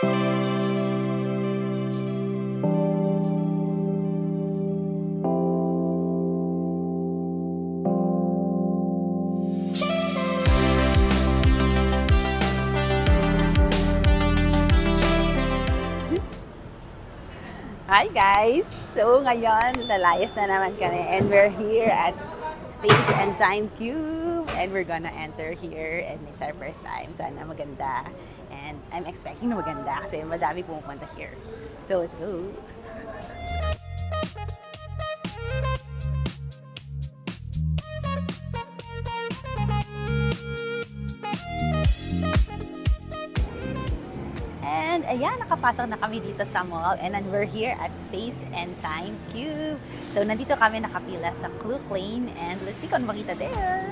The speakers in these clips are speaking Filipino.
Hi guys! So ngayon, lalayas na naman kami and we're here at Space and Time Cube and we're gonna enter here and it's our first time. Sana maganda and I'm expecting na maganda kasi madami pumupunta here. So let's go! And ayan, nakapasok na kami dito sa mall and then we're here at Space and Time Cube. So nandito kami nakapila sa Klook Lane and let's see kung makita there.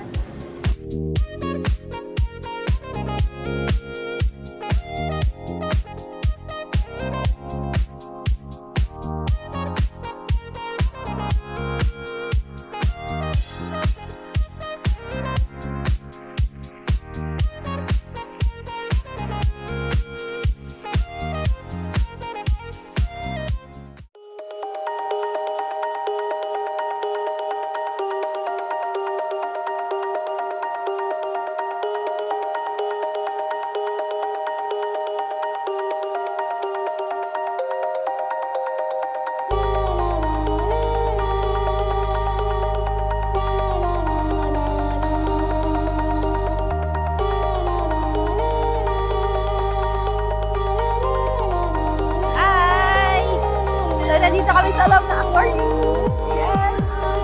Nandito kami sa loob ng aquarium! Yes!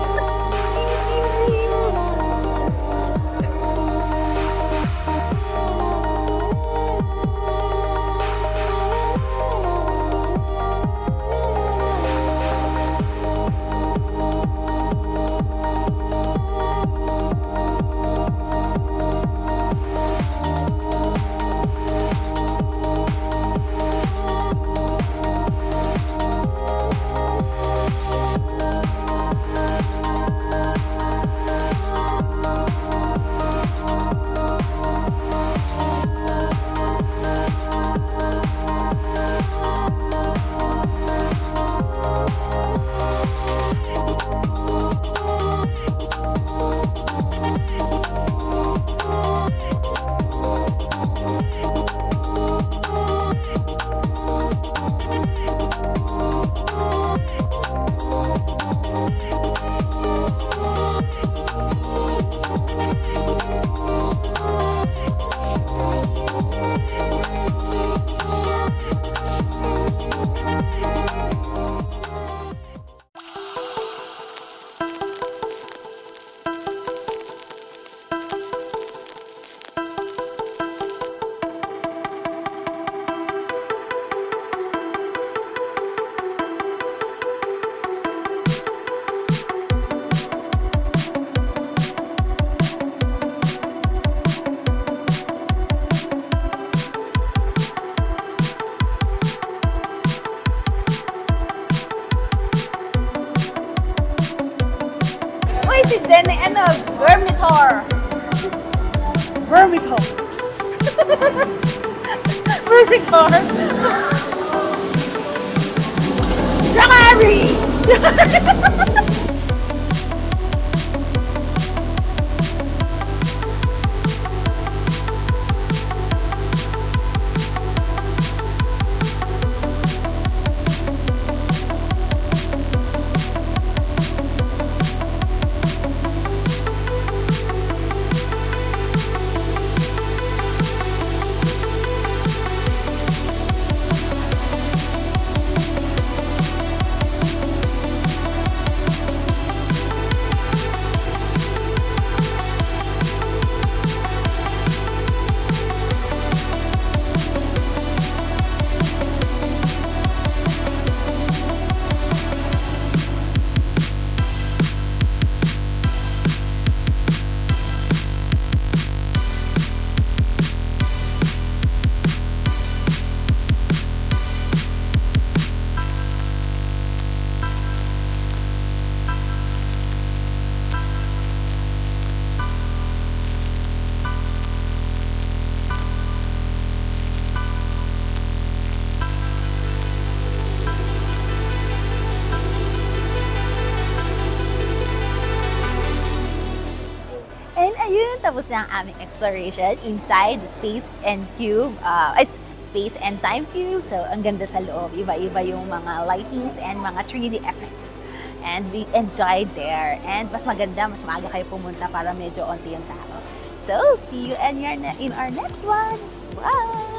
Si Dene, ano? Vermitor! Vermitor! Vermitor! Dragari! yun, tapos na ang aming exploration inside the Space and Space and Time Cube. So, ang ganda sa loob. Iba-iba yung mga lightings and mga 3D effects. And we enjoyed there. And mas maganda, mas maaga kayo pumunta para medyo onti yung tao. So, see you in our next one. Bye!